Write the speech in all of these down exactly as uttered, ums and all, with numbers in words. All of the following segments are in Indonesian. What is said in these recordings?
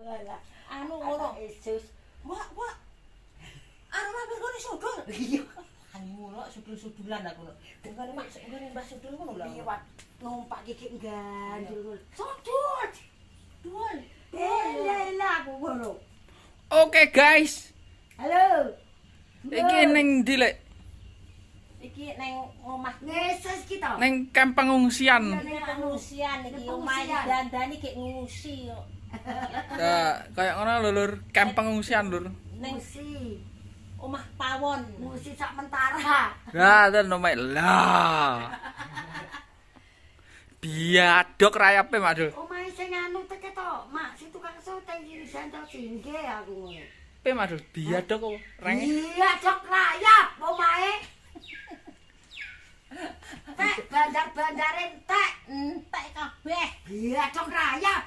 Anu ngono. Yesus. Wak, wak. Anu mampir kene sudul. Iya. Anu ngono sudul-sudulan aku. Dengane Mak, ngene Mbah Sudul ngono lho. Iya, Pak. Numpak kiki gandul. Sudul. Dul. Eh, lah aku ngono. Oke, guys. Halo. Iki ning ndi, Lek? Iki neng omah Yesus kita. Neng kamp pengungsian. Neng pengungsian iki omah dandani iki ngusi kok. Ya, kayak ngono lho, Lur. Kamp pengungsian, Lur. Neng si omah pawon, ngusi sak mentara. Lah, ten omae. Lah. Biadok rayape, Mak Dul. Omahe sing anu teke to, Mak, si tukang soteng iki sandal singge aku ngono. Pe, Mak Dul, biadok kok renge. Biadok rayap omahe. Tek bandar-bandar entek, entek kabeh. Biadok rayap.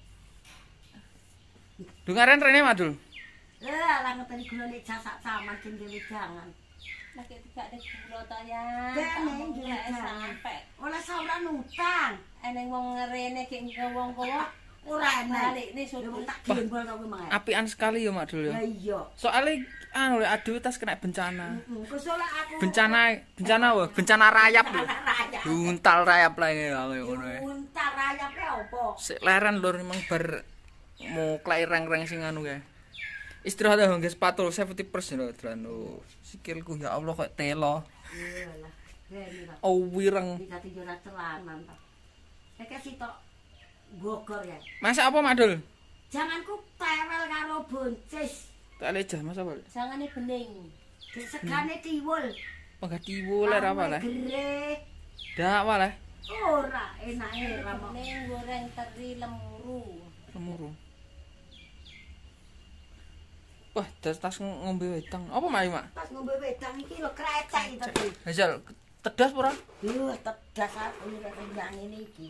Dungaren rene, Mak Dul. Lah, lah ngeteni gula nek jasak saman sing dhewe jangan. Lagi tidak ada gula to ya. Dene sampai. Oleh sauran utang. Eneng wong ngerene ki wong kowe ora balik ni sudah tak gembol to kuwi mang. Apian sekali ya, Mak Dul ya. Ya iya. Soale anu lek aduh tas kena bencana. Heeh. Kesolek aku. Bencana bencana wae, bencana rayap lho. Untal rayap lah ngene ngono ae. Untal rayape opo? Sik leren lur memang bar moklek reng-reng sing anu kae. Istirahat ya ngge sepatu safety first lho dolan. Sikilku ya Allah kok telo. Iyalah. Rene Pak. Oh wireng. Dadi ora celanan Pak. Nek sitok Bogor ya. Masak apa, Mak Dul? Janganku tewel karo boncis. Tak lejah masak apa? Jangane bening. Disegane tiwul. Enggak tiwul ora apa lah. Gereh. Dak wae. Ora enake ramene goreng teri lemuru. Lemuru. Wah, tas tas ngombe wedang. Apa mai, Mak? Pas ngombe wedang iki lho kretek iki. Hasil tedas ora? Lho, tedas aku ora renyang ngene iki.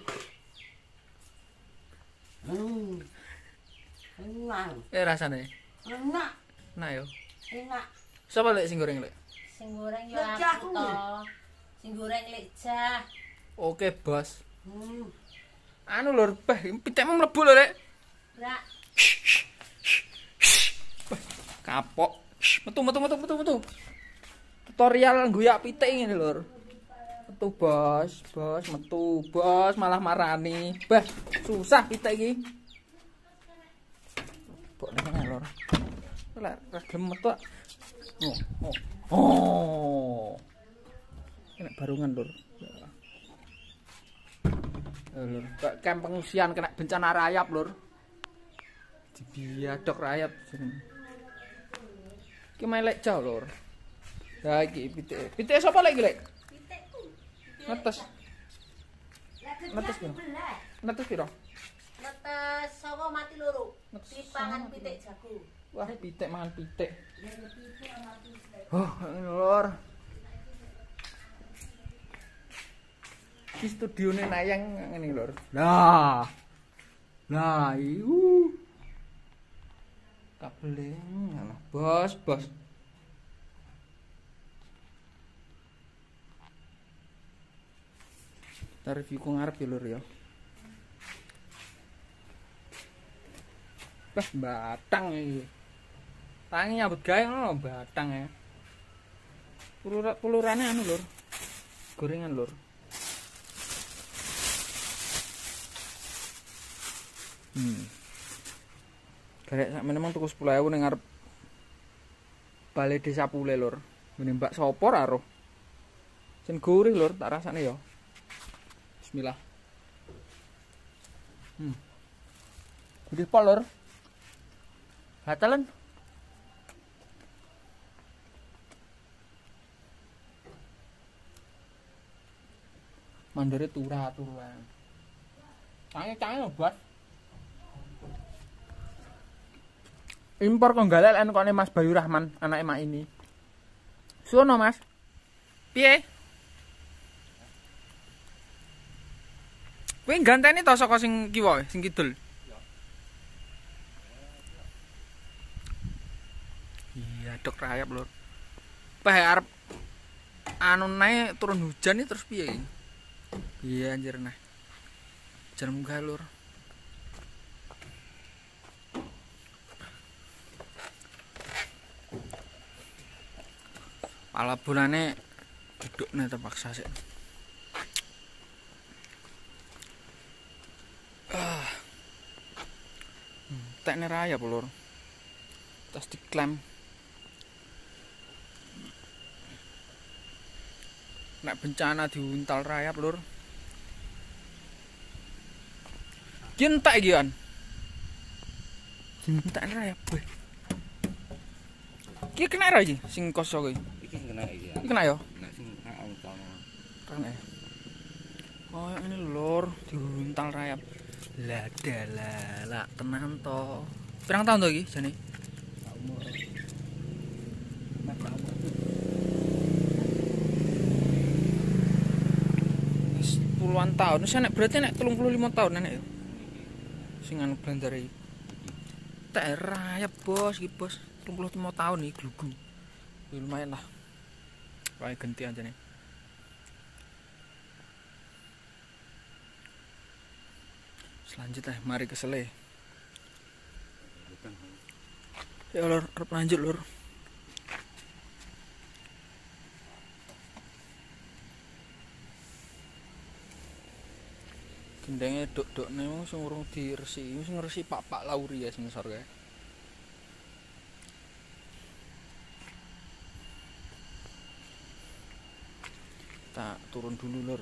Hmm. Enak. Eh rasane. Enak. Nah yo. Enak. Sapa lek sing goreng lek? Sing goreng yo aku to. Sing goreng lejah. Oke, Bos. Hmm. Anu lur, beh, pitekmu mlebu lho, Lek. Ora. Kapok. Metu metu metu metu metu. Tutorial ngguyak pitik ngene lur. Metu, Bos. Bos metu, Bos malah marani. Bah, susah pitik iki. Kok nek lur. Lek gelem metu. Oh, oh. Oh. Kena barungan lur. Lur, kok kamp pengungsian kena bencana rayap lur. Dibiadok rayap jeneng. Iki melek jauh lur. Ha iki pitik. Pitik sapa lek iki lek? Pitikku. Netes. Netes piro? Netes piro? Netes sawo mati loro. Dipangan pitik jago. Wah, pitik mangan pitik. Oh, lur. Iki studione nayang ngene lur. Lah. Lah, iku. Kabel ngono. Bos, bos. Tarif iku ngarep ya lur ya. Bah, batang iki. Tangi nyambut gawe ngono batang ya. Pulur pulurane anu lur. Gorengan lur. Hmm. Karek sak menemang tuku sepuluh ribu ning ngarep Balai Desa Pule lur. Ngene Mbak sapa ra roh. Sen gurih lur, tak rasane ya. Bismillah. Hmm. Gurih pol lur. Gatelen. Mandare turah-turuan. Cange-cange buat. Impor kok galak anu kone Mas Bayu Rahman, anake Mak ini. Suwono, Mas. Piye? Kowe ganteni to saka sing kiwa, sing kidul. Iya, dok rayap lur. Peh arep anu nae turun hujan iki terus piye iki? Iya anjir nah. Jan munggah lur. Pala bulane dudukne terpaksa sih. Ah. Hmm, tekne rayap lur. Tas diklem. Nek bencana diuntal rayap lur. Kintak iki kan. Kintak rayap kowe. Ki kena ra iki sing kosong iki. Iki kena iki. Iki kena ya? Nek sing nek untal. Kena. Oh, ini lur diuntal rayap. Lah dalah tenan to. Pirang tahun to iki jane? Umur. Nek umur. Wis puluhan tahun. Wis nek berarti nek telung puluh lima tahun nek ya. Sing anu blendere iki. Tak rayap bos iki bos. telung puluh lima tahun nih glugu. Ya, lumayan lah. Kayak ganti aja nih. Selanjutnya mari ke sele. Ya lur, arep lanjut lur. Gendenge dok-dokne wong sing urung diresi, sing ngresi Pak-pak Lauri ya sing ngisor kae. Tak turun dulu lur.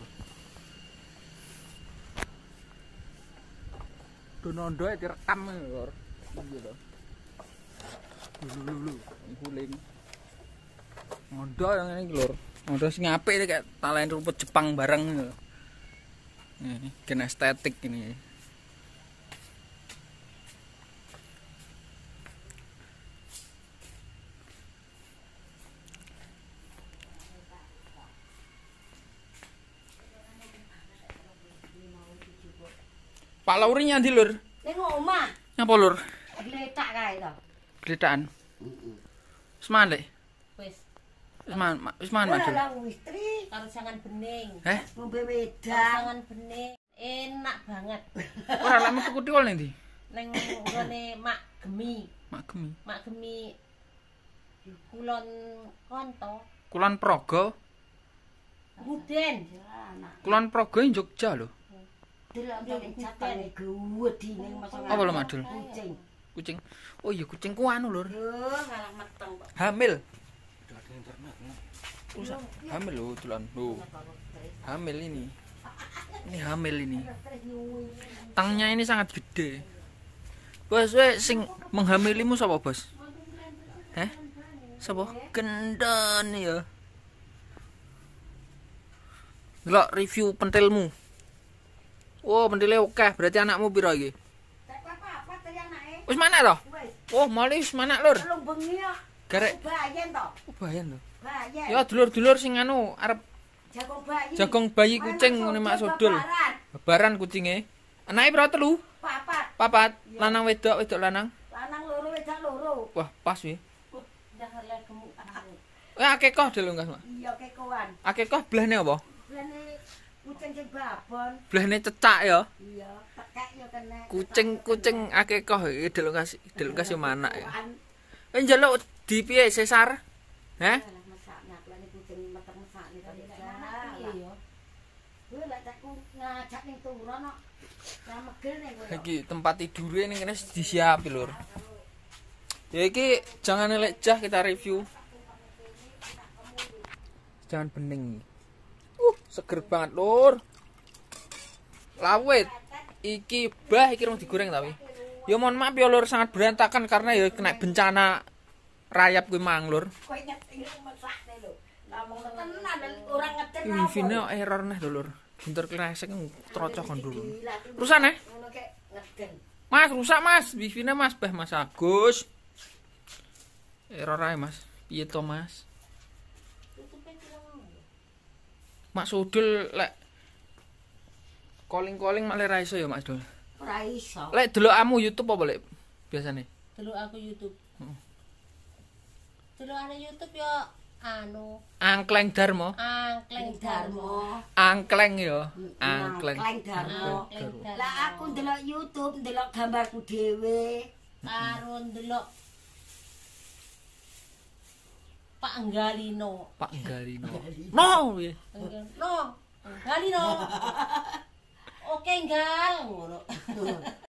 Donondo e direkam lur. Iya lho. Dulu dulu nguling. Ngondo yang ini lur. Ngondo sing apik iki kayak talen rumput Jepang bareng lho. Ini gen estetik ini. Pak Lauri nyandi lur. Ning omah. Nyapa lur? Gletak kae to. Gletakan. Heeh. Wis mandek. Wis. Wis man, wis man madul. Lah istri karo sangan bening. Eh? Ngombe wedang. Sangan bening. Enak banget. Ora lek metu kutiwol ning ndi? Ning nggone Mak Gemi. Mak Gemi. Mak Gemi Kulon Konto. Kulon Progo. Muden. Kulon Progo ing Jogja lho. Delok jatane gedhi ning masa. Apa lho madul? Kucing. Kucing. Oh iya kucingku anu lur. Yo ngalah meteng kok. Hamil. Udah ada internet. Rusak. Hamil lho tulan. Lho. Hamil ini. Ini hamil ini. Tangnya ini sangat gede. Bos, we sing menghamilimu sapa, Bos? Heh? Sapa? Gendon ya. Delok review pentilmu. Oh, pentile oke. Berarti anakmu piro iki? Wis mana to? Oh, mali wis mana, Lur? Telung bengi kok. Garek Bayen to. oh, bayan lho. Bayen. Ya dulur-dulur sing anu arep Jagung bayi. jagong bayi kucing ngene Mak Sodul. Babaran kucinge. Anake piro telu? Papat. Papat. Lanang wedok, wedok lanang. Lanang loro wedok loro. Wah, pas wi. Dah lek gemuk. Eh akekah delu Mas, Mak. Iya kekoan. Akekah blehne apa? Blene kucing sing babon. Blehne cecak ya. Iya, tekek ya kena. Kucing-kucing akekah iki delu kasih delu kasih manak ya. Eh njaluk di piye sesar? Heh? Mesaknya blene kucing meter mesakne to. Iya. Kuwi lek takku ngajak ning turun kok. Lah megel ning kowe. Iki tempat tidure ning kene disiapi, Lur. Ya iki jangan elek jah kita review. Jangan bening. Uh, seger banget, Lur. Lawet. Iki bah iki rung digoreng tapi. Ya mohon maaf ya Lur, sangat berantakan karena ya kena bencana rayap kuwi mang, Lur. Kowe nyeting mesakne lho. Ngomong tenan ora ngeden apa. Wifi-ne error neh lho, Lur. Bentar kresek trocok kon dulu. Rusak neh. Ngono kek ngeden. Mas, rusak Mas. Wifi-ne Mas, bah Mas Agus. Error ae Mas. Piye to Mas? Mak Sodul lek calling-calling malah ra iso ya Mak Sodul. Ora iso. Lek delokamu YouTube apa lek biasane? Delok aku YouTube. Heeh. Delokane YouTube ya anu Angkleng Darmo. Angkleng Darmo. Angkleng ya. Angkleng. Angkleng Darmo. Lah aku ndelok YouTube, ndelok gambarku dhewe. Karo ndelok Pak Galino. Pak Galino. No. piye? No. Galino. Oke, Gal ngono.